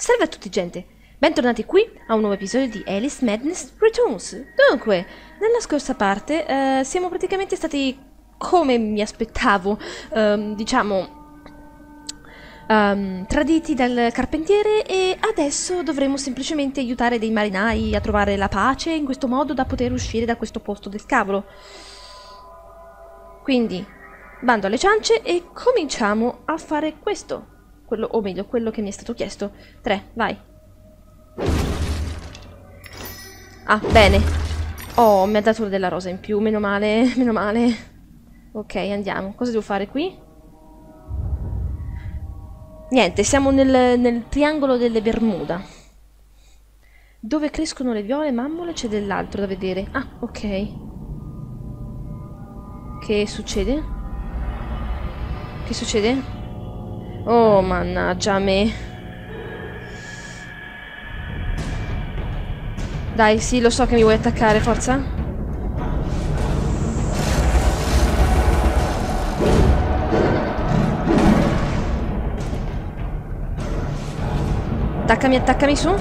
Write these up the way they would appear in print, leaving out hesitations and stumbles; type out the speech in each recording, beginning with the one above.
Salve a tutti gente, bentornati qui a un nuovo episodio di Alice Madness Returns. Dunque, nella scorsa parte siamo praticamente stati, come mi aspettavo, traditi dal carpentiere e adesso dovremo semplicemente aiutare dei marinai a trovare la pace in questo modo da poter uscire da questo posto del cavolo. Quindi, bando alle ciance e cominciamo a fare questo. O meglio, quello che mi è stato chiesto. 3, vai. Ah, bene. Oh, mi ha dato della rosa in più, meno male, meno male. Ok, andiamo. Cosa devo fare qui? Niente, siamo nel triangolo delle Bermuda. Dove crescono le viole mammole c'è dell'altro da vedere. Ah, ok. Che succede? Che succede? Oh, mannaggia a me. Dai, sì, lo so che mi vuoi attaccare, forza. Attaccami, attaccami su.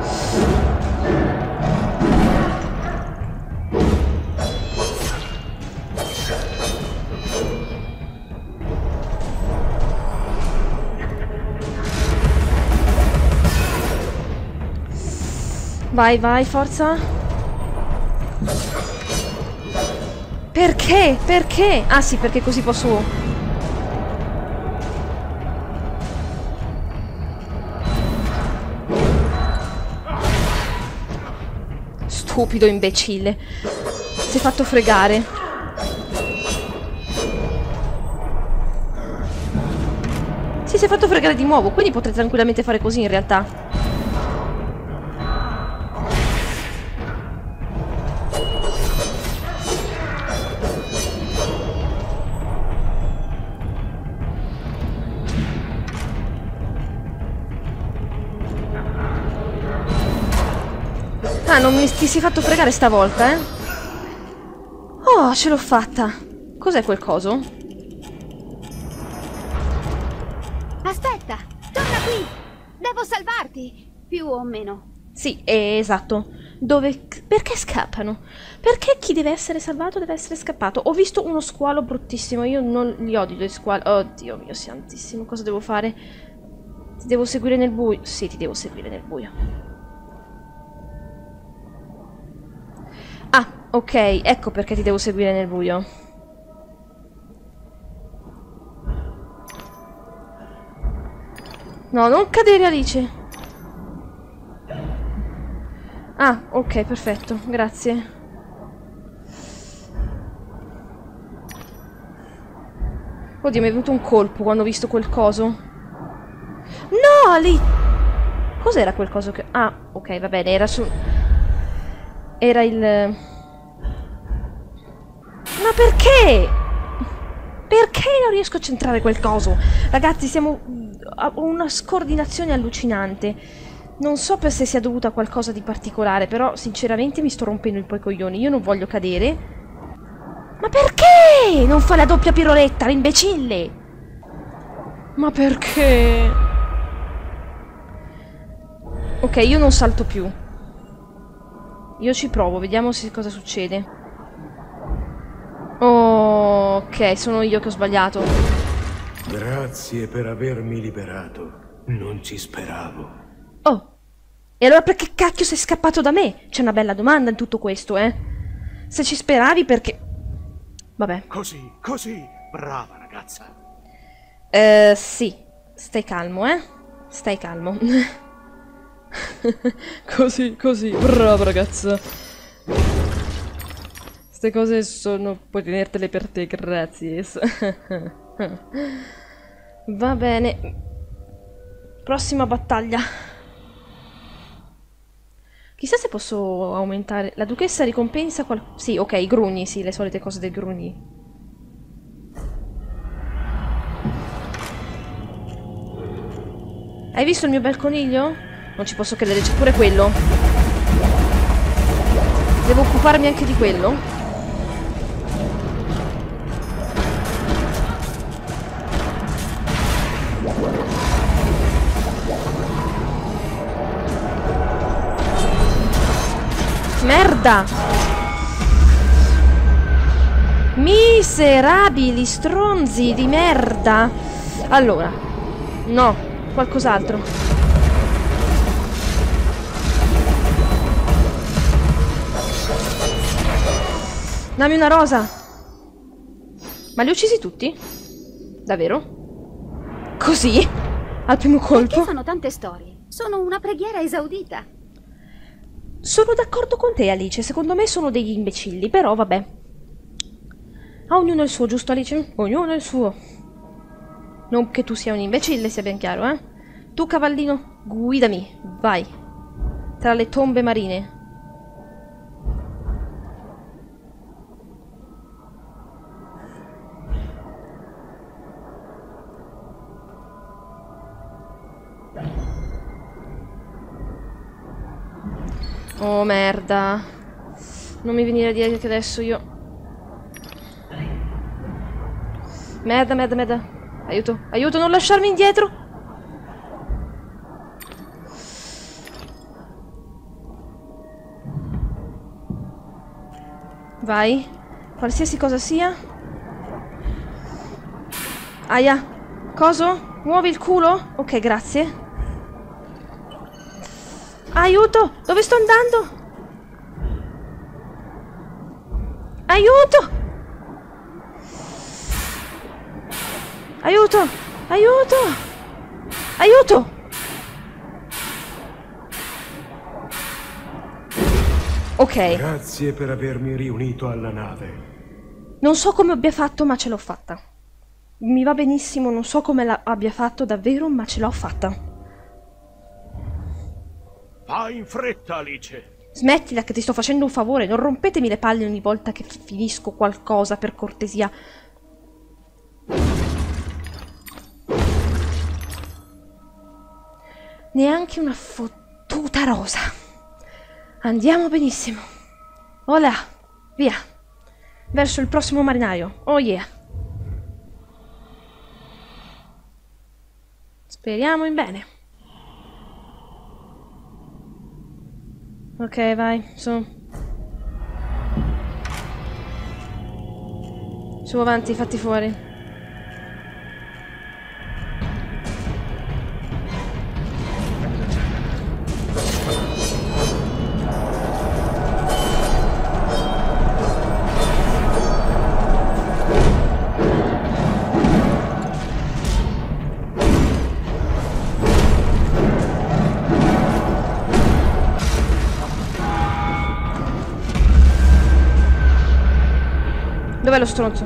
Vai, vai, forza. Perché? Perché? Ah sì, perché così posso... Stupido imbecille. Si è fatto fregare. Sì, si è fatto fregare di nuovo, quindi potrei tranquillamente fare così in realtà. Ah, non ti sei fatto fregare stavolta, eh? Oh, ce l'ho fatta. Cos'è quel coso? Aspetta, torna qui! Devo salvarti, più o meno. Sì, esatto. Dove... Perché scappano? Perché chi deve essere salvato deve essere scappato? Ho visto uno squalo bruttissimo, io non li odio gli squali. Oddio mio santissimo, cosa devo fare? Ti devo seguire nel buio? Sì, ti devo seguire nel buio. Ah, ok, ecco perché ti devo seguire nel buio. No, non cadere, Alice. Ah, ok, perfetto, grazie. Oddio, mi è venuto un colpo quando ho visto quel coso. No, lì! Cos'era quel coso che... Ah, ok, va bene, era su... Era il... Ma perché? Perché non riesco a centrare quel coso? Ragazzi, siamo a una scordinazione allucinante. Non so per se sia dovuta a qualcosa di particolare, però sinceramente mi sto rompendo un po' i coglioni. Io non voglio cadere. Ma perché? Non fa la doppia piroletta, l'imbecille! Ma perché? Ok, io non salto più. Io ci provo, vediamo se cosa succede. Oh, ok, sono io che ho sbagliato. Grazie per avermi liberato. Non ci speravo. Oh, e allora perché cacchio sei scappato da me? C'è una bella domanda in tutto questo, eh? Se ci speravi perché... Vabbè. Così, brava ragazza. Sì. Stai calmo, eh? Stai calmo. Così, brava ragazza. Queste cose sono... Puoi tenertele per te, grazie. Va bene. Prossima battaglia. Chissà se posso aumentare... La duchessa ricompensa Sì, ok, i grugni, sì, le solite cose dei grugni. Hai visto il mio bel coniglio? Non ci posso credere, c'è pure quello. Devo occuparmi anche di quello? merda! Miserabili stronzi di merda! Allora, no, qualcos'altro. Dammi una rosa! Ma li ho uccisi tutti? Davvero? Così? Al primo colpo? Perché fanno tante storie? Sono una preghiera esaudita. Sono d'accordo con te, Alice. Secondo me sono degli imbecilli, però vabbè. A ognuno il suo, giusto, Alice? Ognuno il suo. Non che tu sia un imbecille, sia ben chiaro, eh? Tu, cavallino, guidami. Vai. Tra le tombe marine. Oh merda. Non mi venire a dire che adesso io... Merda, merda, merda. Aiuto, aiuto, non lasciarmi indietro. Vai. Qualsiasi cosa sia. Aia. Coso? Muovi il culo? Ok, grazie. Aiuto! Dove sto andando? Aiuto! Aiuto! Aiuto! Aiuto! Ok. Grazie per avermi riunito alla nave. Non so come abbia fatto, ma ce l'ho fatta. Mi va benissimo, non so come abbia fatto davvero, ma ce l'ho fatta. Fai in fretta, Alice. Smettila che ti sto facendo un favore, non rompetemi le palle ogni volta che finisco qualcosa, per cortesia. Neanche una fottuta rosa. Andiamo benissimo. Olà, via. Verso il prossimo marinaio. Oh yeah. Speriamo in bene. Ok, vai, su. Su, avanti, fatti fuori. Dov'è lo stronzo?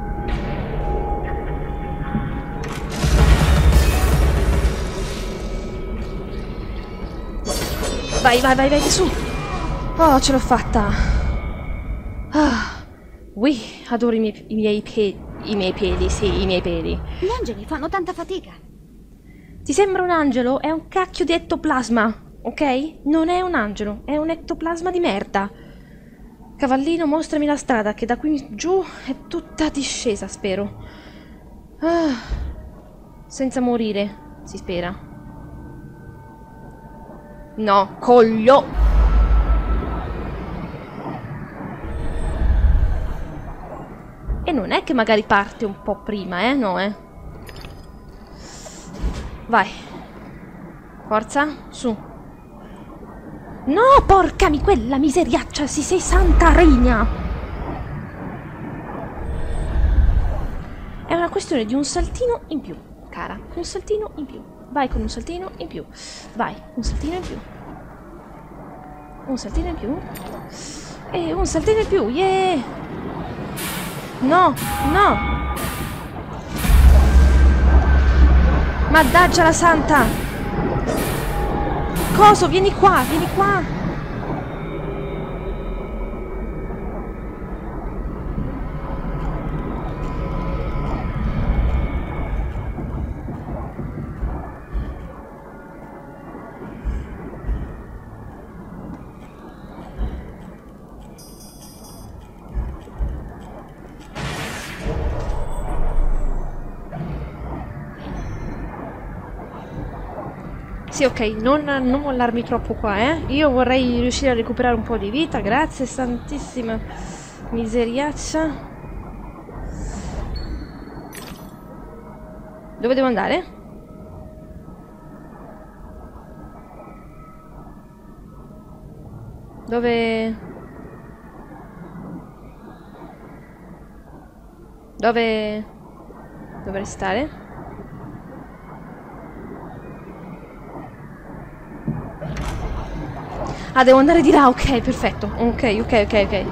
Vai, vai, vai, vai, su! Oh, ce l'ho fatta! Ah, adoro i miei peli, sì, i miei peli. Gli angeli fanno tanta fatica. Ti sembra un angelo? È un cacchio di ectoplasma, ok? Non è un angelo, è un ectoplasma di merda. Cavallino, mostrami la strada, che da qui giù è tutta discesa, spero. Ah, senza morire, si spera. No, coglio! E non è che magari parte un po' prima, no, Vai. Forza, su. No, porcami quella miseriaccia, si sei santa regna! È una questione di un saltino in più, cara. Un saltino in più. Vai con un saltino in più. Vai, un saltino in più. Un saltino in più. E un saltino in più, yeah! No, no! Mannaggia la santa! Coso, vieni qua, vieni qua! Sì, ok, non mollarmi troppo qua, eh. Io vorrei riuscire a recuperare un po' di vita, grazie, santissima miseriaccia. Dove devo andare? Dove dovrei stare? Ah, devo andare di là, ok, perfetto. Ok.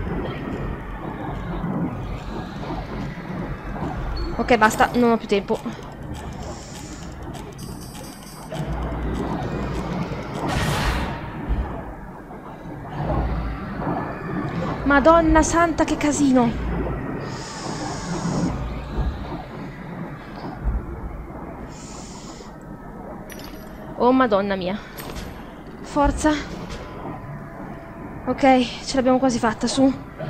Ok, basta, non ho più tempo. Madonna santa, che casino. Oh, Madonna mia. Forza. Ok, ce l'abbiamo quasi fatta, su.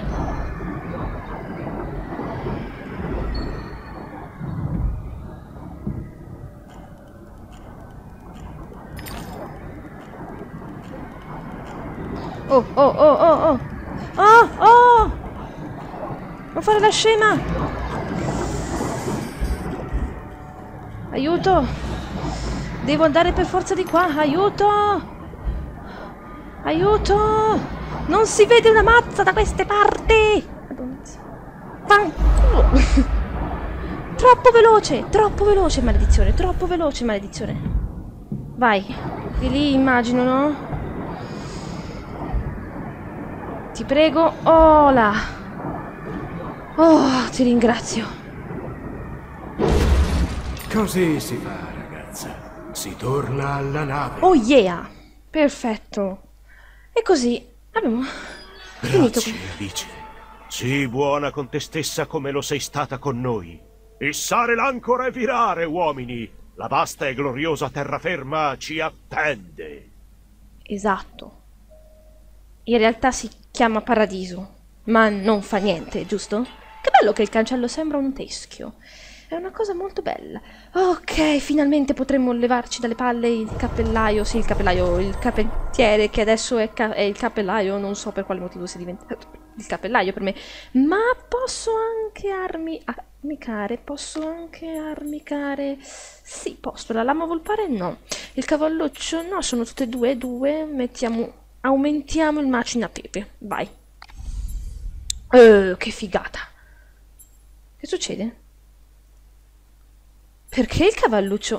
Oh. Non fare la scema. Aiuto. Devo andare per forza di qua. Aiuto. Aiuto. Non si vede una mazza da queste parti. Fanculo. Troppo veloce, maledizione. Troppo veloce, maledizione. Vai. Di lì immagino, no? Ti prego. Oh là. Oh, ti ringrazio. Così si fa, ragazza. Si torna alla nave. Oh yeah. Perfetto. E così abbiamo finito. Grazie, Alice. Sii buona con te stessa come lo sei stata con noi. Issare l'ancora e virare, uomini. La vasta e gloriosa terraferma ci attende. Esatto. In realtà si chiama Paradiso, ma non fa niente, giusto? Che bello che il cancello sembra un teschio. È una cosa molto bella. Ok, finalmente potremmo levarci dalle palle il cappellaio. Sì, il cappellaio, il capettiere che adesso è il cappellaio. Non so per quale motivo sia diventato il cappellaio per me. Ma posso anche armicare. Sì, posso. La lama volpare no. Il cavalluccio no, sono tutte e due. Aumentiamo il macina pepe. Vai. Che figata. Che succede? Perché il cavalluccio?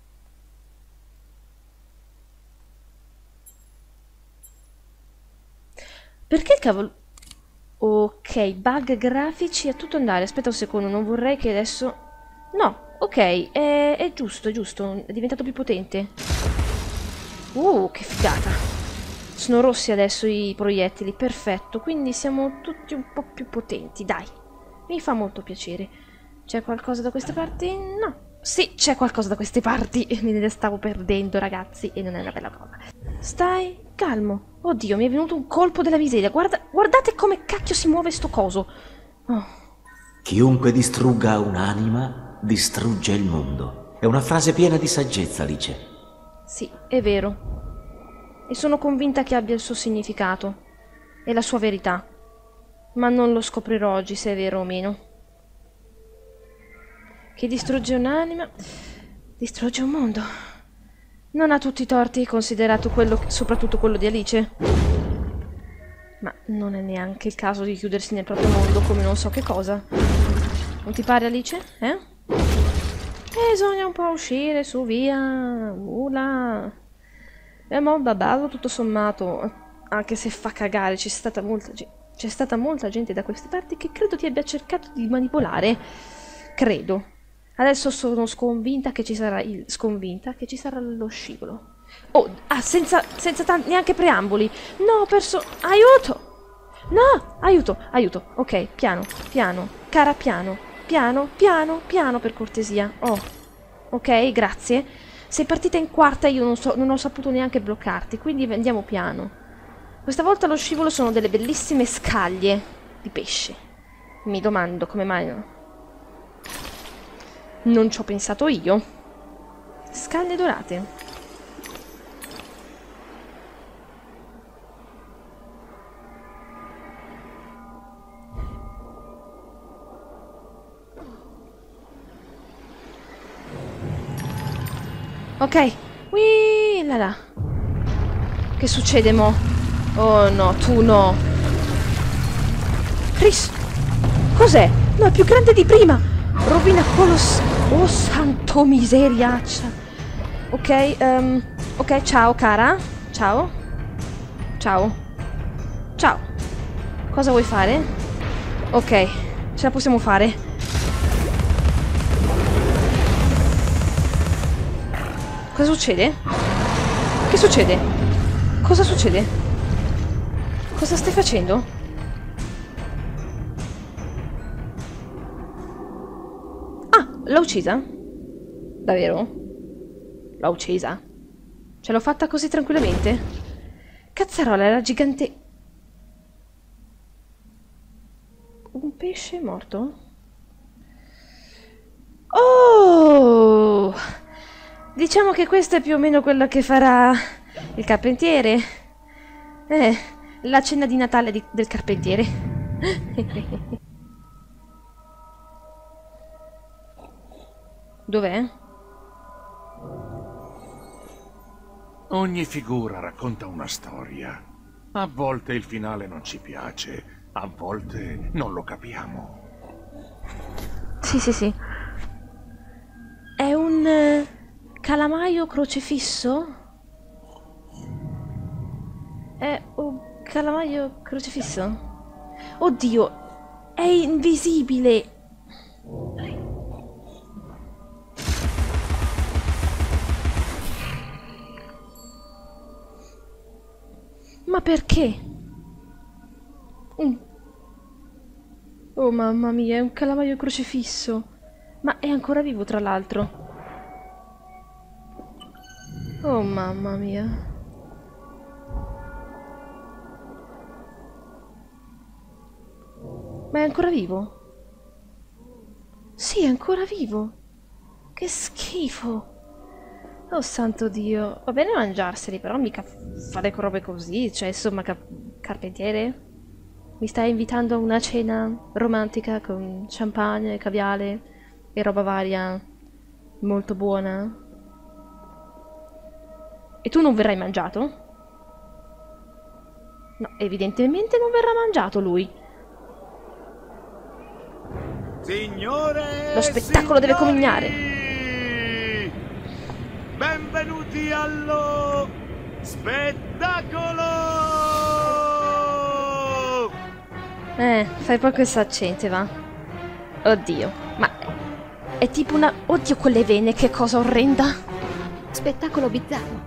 Perché il cavalluccio? Ok, bug grafici a tutto andare. Aspetta un secondo, non vorrei che adesso... No, ok, è giusto, è diventato più potente. Che figata. Sono rossi adesso i proiettili, perfetto. Quindi siamo tutti un po' più potenti, dai. Mi fa molto piacere. C'è qualcosa da queste parti? No. Sì, c'è qualcosa da queste parti. Me ne stavo perdendo, ragazzi, e non è una bella cosa. Stai calmo. Oddio, mi è venuto un colpo della miseria. Guardate come cacchio si muove sto coso. Oh. Chiunque distrugga un'anima, distrugge il mondo. È una frase piena di saggezza, Alice. Sì, è vero. E sono convinta che abbia il suo significato. E la sua verità. Ma non lo scoprirò oggi se è vero o meno. Chi distrugge un'anima, distrugge un mondo. Non ha tutti i torti, considerato soprattutto quello di Alice. Ma non è neanche il caso di chiudersi nel proprio mondo come non so che cosa. Non ti pare, Alice? Bisogna un po' uscire, su, via. Là. È molto bello tutto sommato. Anche se fa cagare, c'è stata molta gente da queste parti che credo ti abbia cercato di manipolare. Credo. Adesso sono sconvinta che ci sarà lo scivolo. Senza neanche preamboli. No, aiuto! No, aiuto. Ok, piano, cara, piano, per cortesia. Oh, ok, grazie. Sei partita in quarta e io non ho saputo neanche bloccarti, quindi andiamo piano. Questa volta lo scivolo sono delle bellissime scaglie di pesce. Mi domando come mai non ci ho pensato io. Scaglie dorate. Ok. Wii, là là. Che succede mo? Oh no, tu no. Chris. Cos'è? No, è più grande di prima. Rovina Oh, santo miseriaccia. Ok, ok, ciao cara. Ciao. Ciao. Ciao. Cosa vuoi fare? Ok, ce la possiamo fare. Cosa succede? Che succede? Cosa succede? Cosa stai facendo? Ah, l'ha uccisa? Davvero? L'ha uccisa? Ce l'ho fatta così tranquillamente? Cazzarola, era gigante... Un pesce morto? Oh! Diciamo che questa è più o meno quella che farà il carpentiere. La cena di Natale del carpentiere. Dov'è? Ogni figura racconta una storia. A volte il finale non ci piace, a volte non lo capiamo. Sì, sì, sì. È un calamaio crocifisso? È un calamaio crocifisso? Oddio, è invisibile. Ma perché? Oh mamma mia, è un calamaio crocifisso. Ma è ancora vivo, tra l'altro. Oh mamma mia. Ma è ancora vivo? Sì, è ancora vivo. Che schifo. Oh santo Dio. Va bene mangiarseli, però mica fare robe così. Cioè, insomma, carpentiere? Mi stai invitando a una cena romantica con champagne, caviale e roba varia molto buona? E tu non verrai mangiato? No, evidentemente non verrà mangiato lui. Signore, lo spettacolo deve cominciare. Benvenuti allo spettacolo! Fai proprio questo accento, va? Oddio, ma è tipo una... Oddio, quelle vene, che cosa orrenda! Spettacolo bizzarro.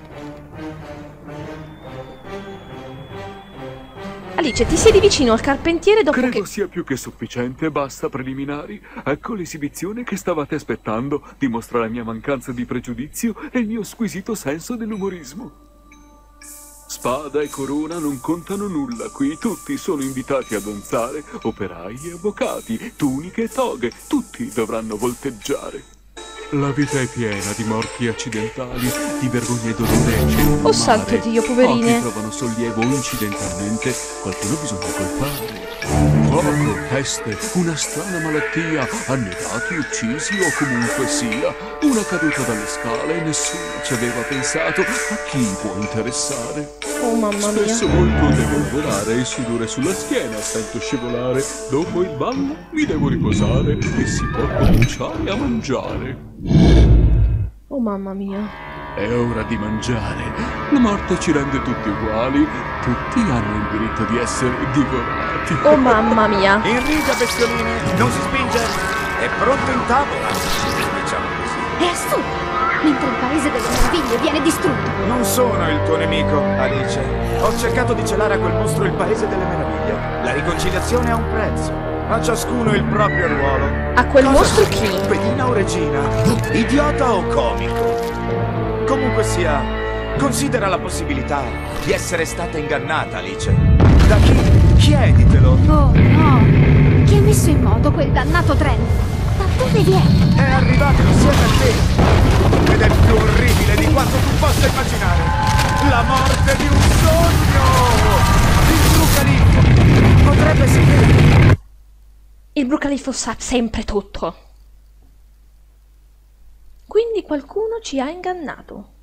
Alice, ti siedi vicino al carpentiere dopo Credo che... sia più che sufficiente, basta preliminari. Ecco l'esibizione che stavate aspettando. Dimostra la mia mancanza di pregiudizio e il mio squisito senso dell'umorismo. Spada e corona non contano nulla qui, tutti sono invitati a danzare. Operai e avvocati, tuniche e toghe, tutti dovranno volteggiare. La vita è piena di morti accidentali, di vergogne e dolore. Oh santo Dio, poverine. Pochi trovano sollievo incidentalmente, qualcuno bisogna colpare. Fuoco, peste, una strana malattia, annegati, uccisi o comunque sia. Una caduta dalle scale e nessuno ci aveva pensato. A chi può interessare? Oh mamma mia. Spesso molto devo lavorare, il sudore sulla schiena sento scivolare. Dopo il ballo mi devo riposare e si può cominciare a mangiare. Oh mamma mia. È ora di mangiare. La morte ci rende tutti uguali. Tutti hanno il diritto di essere divorati. Oh mamma mia. In riga, bestioline, non si spinge. È pronto in tavola. Diciamo così. È assurdo. Mentre il paese delle meraviglie viene distrutto. Non sono il tuo nemico, Alice. Ho cercato di celare a quel mostro il paese delle meraviglie. La riconciliazione ha un prezzo. A ciascuno il proprio ruolo. A quel Cosa mostro sei, chi? pedina o regina? Idiota o comico? Comunque sia, considera la possibilità di essere stata ingannata, Alice. Da chi? Chieditelo. Oh no! Chi ha messo in moto quel dannato treno? Da dove viene? È arrivato insieme a te. Ed è più orribile di quanto tu possa immaginare. La morte di un sogno! Il Brucaliffo potrebbe sapere. Il Brucaliffo sa sempre tutto. Quindi qualcuno ci ha ingannato.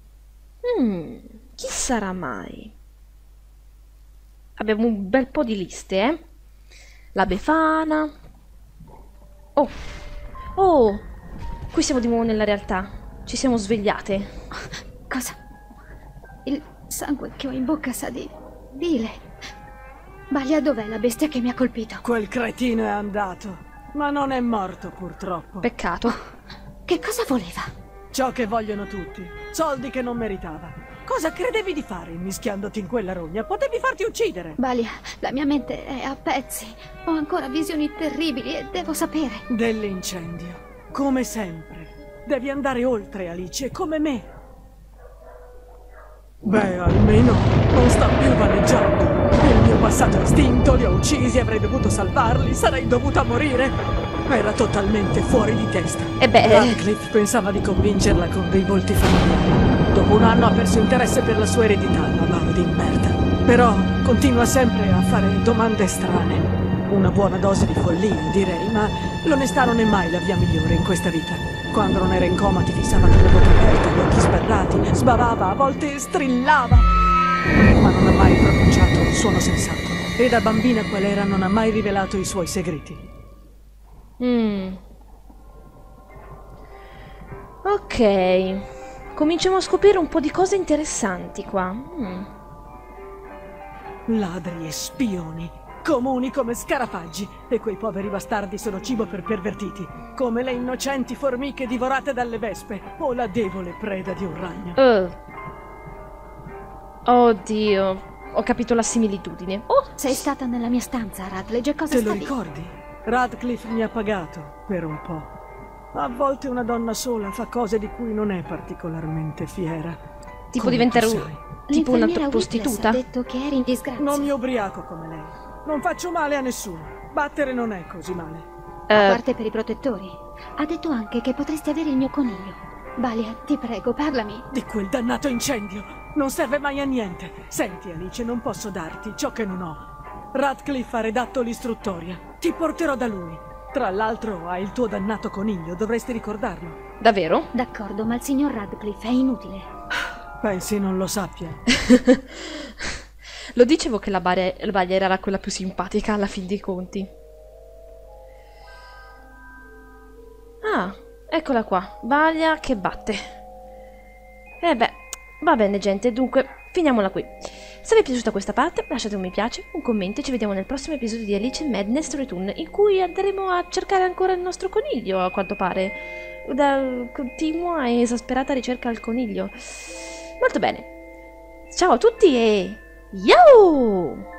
Chi sarà mai? Abbiamo un bel po' di liste, eh? La Befana. Oh, oh, qui siamo di nuovo nella realtà. Ci siamo svegliate. Cosa? Il sangue che ho in bocca sa di bile. Balia, dov'è la bestia che mi ha colpito? Quel cretino è andato, ma non è morto purtroppo. Peccato. Che cosa voleva? Ciò che vogliono tutti, soldi che non meritava. Cosa credevi di fare immischiandoti in quella rogna? Potevi farti uccidere. Balia, la mia mente è a pezzi. Ho ancora visioni terribili e devo sapere. Dell'incendio, come sempre. Devi andare oltre, Alice, come me. Beh, almeno non sta più vaneggiando. Il mio passato istinto, li ho uccisi, avrei dovuto salvarli, sarei dovuta morire. Era totalmente fuori di testa. E beh, Radcliffe pensava di convincerla con dei volti familiari. Dopo un anno ha perso interesse per la sua eredità, l'avaro di merda. Però continua sempre a fare domande strane. Una buona dose di follia, direi, ma l'onestà non è mai la via migliore in questa vita. Quando non era in coma ti fissava con la bocca aperta, gli occhi sbarrati, sbavava, a volte strillava. Ma non ha mai pronunciato un suono sensato. E da bambina qual era non ha mai rivelato i suoi segreti. Ok. Cominciamo a scoprire un po' di cose interessanti qua. Ladri e spioni, comuni come scarafaggi, e quei poveri bastardi sono cibo per pervertiti, come le innocenti formiche divorate dalle vespe o la debole preda di un ragno. Oddio, ho capito la similitudine. Oh, Sei stata nella mia stanza, Rutledge, cosa Te lo stavi? ricordi? Radcliffe mi ha pagato per un po'. A volte una donna sola fa cose di cui non è particolarmente fiera. tipo Come diventare tu sai. tipo una L'infermiera prostituta? Whitness ha detto che eri in disgrazia. Non mi ubriaco come lei. Non faccio male a nessuno. Battere non è così male. A parte per i protettori. Ha detto anche che potresti avere il mio coniglio. Balia, ti prego, parlami. Di quel dannato incendio. Non serve mai a niente. Senti, Alice, non posso darti ciò che non ho. Radcliffe ha redatto l'istruttoria. Ti porterò da lui. Tra l'altro hai il tuo dannato coniglio, dovresti ricordarlo. Davvero? D'accordo, ma il signor Radcliffe è inutile. Pensi non lo sappia? Lo dicevo che la Balia era quella più simpatica alla fin dei conti. Ah, eccola qua. Balia che batte. Beh, va bene gente, dunque finiamola qui. Se vi è piaciuta questa parte lasciate un mi piace, un commento e ci vediamo nel prossimo episodio di Alice Madness Return, in cui andremo a cercare ancora il nostro coniglio, a quanto pare. Da continua e esasperata ricerca al coniglio. Molto bene. Ciao a tutti e... Yo!